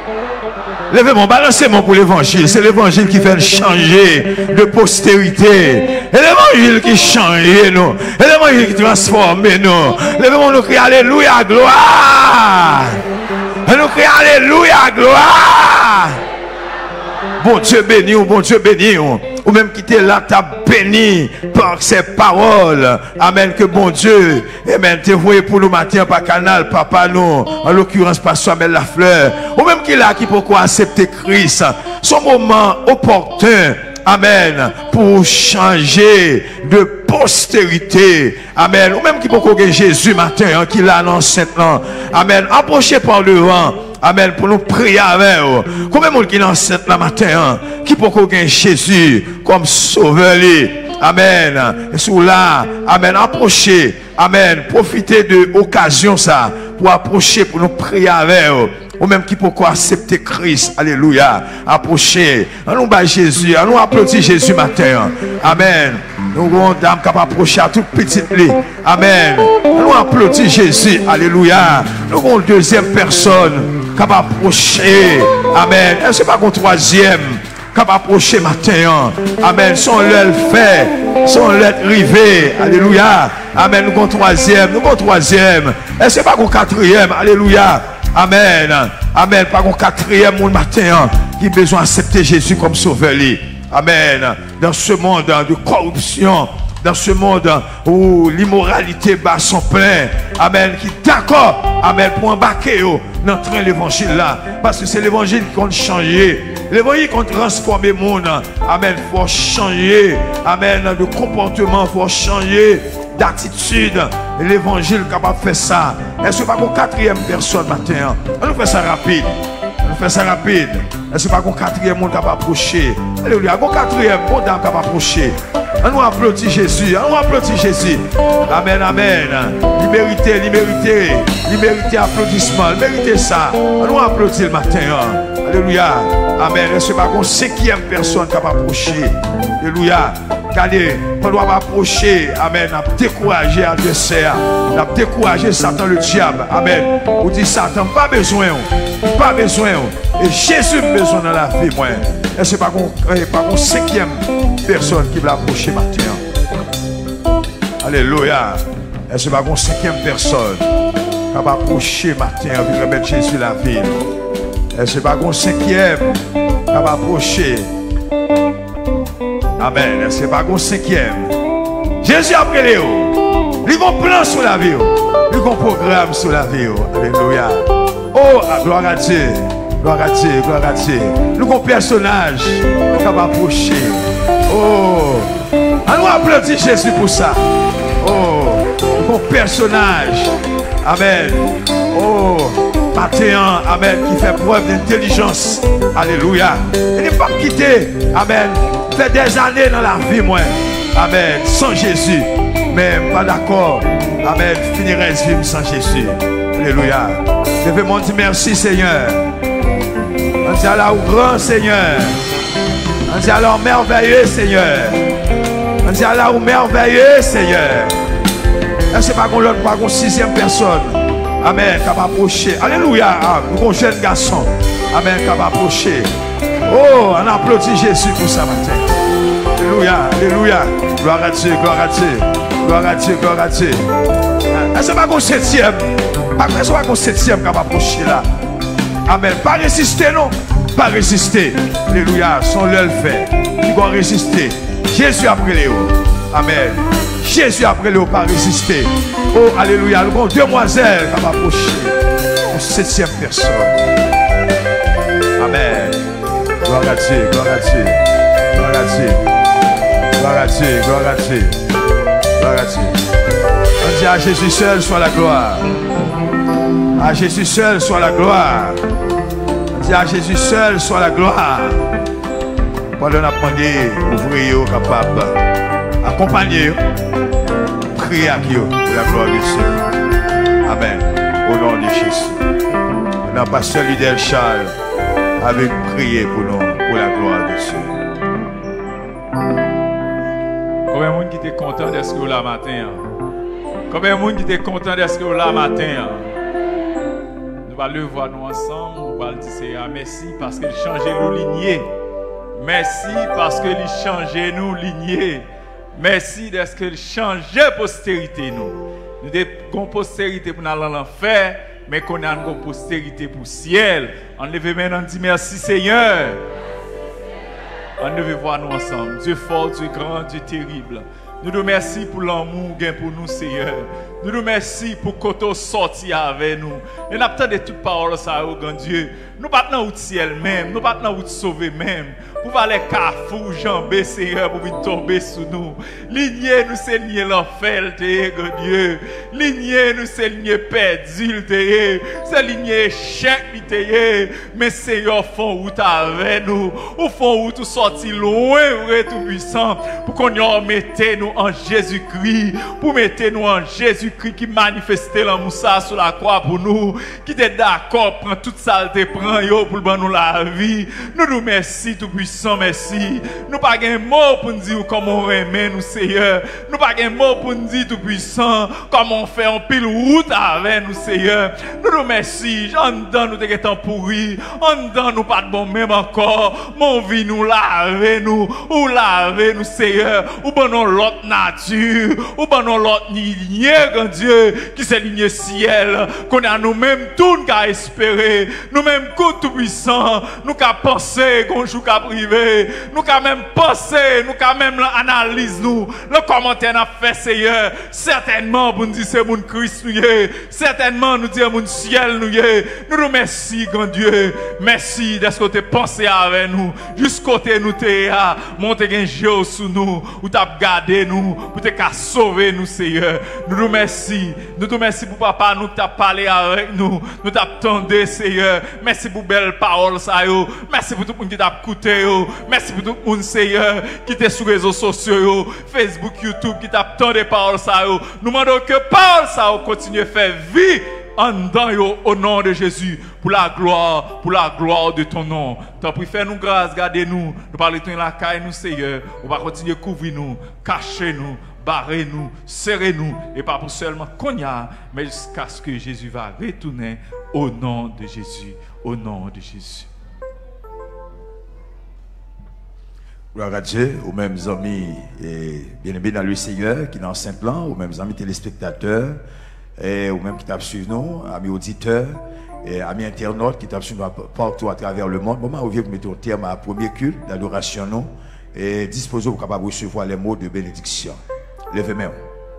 Levez-moi, balancez-moi pour l'évangile. C'est l'évangile qui fait changer de postérité. Et l'évangile qui change nous. Et l'évangile qui transforme nous. Levez-moi, nous crions Alléluia, gloire. Et nous crions Alléluia, gloire. Bon Dieu béni, bon Dieu béni. Ou même qui était là, t'as béni par ses paroles. Amen. Que bon Dieu, amen, te voyé pour nous matin par canal, papa nous, en l'occurrence par Samuel Lafleur. Ou même qui est là, qui pourquoi accepter Christ. Son moment opportun. Amen. Pour changer de postérité. Amen. Ou même qui pourquoi Jésus matin, qui l'a annoncé. Amen. Approchez par le vent. Amen. Pour nous prier avec vous. Combien de monde qui est dans cette matin, qui peut gagner Jésus comme sauveur. Amen. Et sous là, amen. Approchez. Amen. Profitez de l'occasion ça pour approcher, pour nous prier avec vous. Ou même qui peut accepter Christ. Alléluia. Approchez. Nous bat Jésus. Nous applaudissons Jésus matin. Amen. Nous avons une dame qui va approcher à toute petite lit. Amen. Nous applaudissons Jésus. Alléluia. Nous avons une deuxième personne qui va approcher. Amen. Et ce n'est pas une troisième qui va approcher matin. Amen. Son l'œil fait. Son l'œil rivé. Alléluia. Amen. Nous avons une troisième. Nous avons une troisième. Et ce n'est pas une quatrième. Alléluia. Amen. Amen. Pas un quatrième monde matin qui a besoin d'accepter Jésus comme sauveur. Amen. Dans ce monde de corruption, dans ce monde où l'immoralité bat son plein. Amen. Qui est d'accord. Amen. Pour embarquer dans le train de l'évangile là. Parce que c'est l'évangile qui compte changer. L'évangile qui compte transformer le monde. Amen. Il faut changer. Amen. De comportement. Il faut changer d'attitude. L'évangile est capable de faire ça. Est-ce que pas une quatrième personne matin? On nous fait ça rapide. On fait ça rapide. Est-ce que pas un quatrième monde qui va approcher? Alléluia. Un quatrième monde qui va approcher. On nous applaudit Jésus. On nous applaudit Jésus. Amen, amen. Il mérite applaudissement. Il mérite ça. On nous applaudit le matin. Alléluia. Amen. Est-ce que pas une cinquième personne qui va approcher? Alléluia. Regardez, on doit approcher, amen, à décourager l'adversaire, à décourager Satan le diable, amen. Vous dites Satan, pas besoin, et Jésus a besoin dans la vie, moi. Et ce n'est pas une cinquième personne qui va approcher matin. Alléluia. Et ce n'est pas une cinquième personne qui va approcher matin, qui va remettre Jésus la ville. Et ce n'est pas une cinquième qui va approcher. Amen. C'est pas un cinquième. Jésus a pris Léo. Il a un plan sur la vie. Il a un programme sur la vie. Alléluia. Oh, gloire à Dieu. Gloire à Dieu. Gloire à Dieu. Nous avons un personnage qui va approcher. Oh. On applaudit Jésus pour ça. Oh. Nous avons un personnage. Amen. Oh. Matin, amen, qui fait preuve d'intelligence. Alléluia. Il n'est pas quitté. Amen. Fait des années dans la vie, moi. Amen. Sans Jésus. Mais pas d'accord. Amen. Finirait ce vivre sans Jésus. Alléluia. Je vais me dire merci, Seigneur. On dit alors grand Seigneur. On dit alors merveilleux, Seigneur. On dit alors merveilleux, Seigneur. Et c'est pas qu'on l'autre, pas qu'on sixième personne. Amen, qui va approcher. Alléluia. Nous avons un jeune garçon. Amen, qui va approcher. Oh, on applaudit Jésus pour ça matin. Alléluia, alléluia. Gloire à Dieu, gloire à Dieu. Gloire à Dieu, gloire à Dieu. Est-ce que pas qu'on septième? Est-ce pas qu'on septième qui va approcher là? Amen. Pas résister, non? Pas résister. Alléluia. Son l'œil fait. Il va résister. Jésus après Léo. Amen. Jésus après Léo, pas résister. Oh, alléluia. Nous avons deux demoiselles qui vont approcher. Une septième personne. Amen. Gloire à Dieu, gloire à Dieu. Gloire à Dieu. Gloire à Dieu, gloire à Dieu. Gloire à Dieu. On dit à Jésus seul soit la gloire. À Jésus seul soit la gloire. On dit à Jésus seul soit la gloire. Pendant la demandé, ouvrier capable. Accompagner. Priez à Dieu pour la gloire de Dieu. Amen. Au nom de Jésus. Notre pasteur Lidel Charles avec prié pour nous, pour la gloire de Dieu. Combien de monde qui était content d'être là matin? Combien de monde qui était content d'être là matin? Nous allons le voir nous ensemble. On va le dire merci parce qu'il changeait nos lignées. Merci parce qu'il changeait nos lignées. Merci parce qu'il changeait postérité nous. Nous avons une postérité pour nous aller en l'enfer, mais qu'on a une postérité pour le ciel. On lève maintenant, on dit merci Seigneur. On devait voir nous ensemble. Dieu fort, Dieu grand, Dieu terrible. Nous nous remercions pour l'amour qu'il y a pour nous, Seigneur. Nous nous remercions pour que tu sorti avec nous. Et nous avons de toutes paroles, ça, oh grand Dieu. Nous pas dans le ciel même, nous pas dans le sauver même. Pour aller carrefour, jambes, Seigneur, pour venir tomber sur nous. Lignez nous, c'est lignez l'enfer, grand Dieu. Lignez nous, c'est lignez perdu, c'est lignez échec, mais Seigneur, font route avec nous. Ou font route sorti loin, vrai tout puissant, pour qu'on y mette nous en Jésus-Christ, pour mettre nous en Jésus-Christ qui manifestait la moussa sur la croix pour nous, qui était d'accord, prend toute saleté, prend yo pour nous la vie. Nous nous merci tout puissant, merci. Nous pas un mot pour nous dire comment on remet nous, Seigneur. Nous pas un mot pour nous dire tout puissant, comment on fait en pile route avec nous, Seigneur. Nous nous merci. En dedans nous t'es pourri, en dedans nous pas de bon même encore. Mon vie nous laver nous, ou laver nous, Seigneur, ou bon l'autre nature, ou ben l'autre lignée, grand Dieu, qui s'est lignée ciel, qu'on a nous-mêmes tout qu'à espérer, nous-mêmes tout puissant, nous qu'à penser qu'on joue qu'à privé, nous qu'à même penser, nous qu'à même analyse nous, le commentaire n'a fait Seigneur, certainement pour nous dire c'est mon Christ nous y, certainement nous dire mon ciel nous y, nous nous merci grand Dieu, merci d'être côté pensé avec nous, jusqu'au côté nous t'es à monter un jeu sous nous, ou t'as gardé nous, pour te sauver nous, Seigneur. Nous nous remercions. Nous te remercions pour papa, nous t'as parlé avec nous. Nous t'attendons, Seigneur. Merci pour belles paroles, ça yo. Merci pour tout le monde qui t'a écouté, yo. Merci pour tout le monde, Seigneur, qui était sur les réseaux sociaux, yo. Facebook, YouTube, qui t'a des paroles, ça yo. Nous demandons que paroles, ça yo, continue à faire vie en dedans, yo, au nom de Jésus, pour la gloire de ton nom. T'as pris faire nous grâce, gardez-nous, nous parlons de la caille, nous, Seigneur. On va continuer à couvrir nous, cacher nous, barrer nous, serrer nous, et pas pour seulement qu'on y a, mais jusqu'à ce que Jésus va retourner au nom de Jésus, au nom de Jésus. Gloire à Dieu, aux mêmes amis, et bien aimés dans le Seigneur, qui est dans Saint-Plan, aux mêmes amis téléspectateurs, et aux mêmes qui tapent sur nous, amis auditeurs, et amis internautes qui tapent sur nous partout à travers le monde. Moment où vous mettez au terme à premier culte d'adoration, nous, et disposez pour capable recevoir les mots de bénédiction. Levez-moi.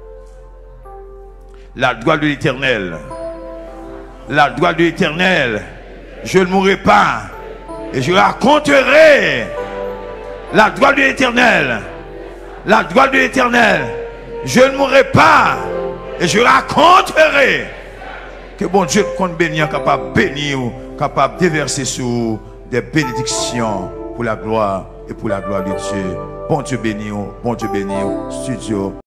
La gloire de l'Éternel, la gloire de l'Éternel, je ne mourrai pas, et je raconterai la gloire de l'Éternel, la gloire de l'Éternel, je ne mourrai pas, et je raconterai que bon Dieu compte bénir, capable de bénir, capable de déverser sur des bénédictions pour la gloire et pour la gloire de Dieu. Bon Dieu béni, studio.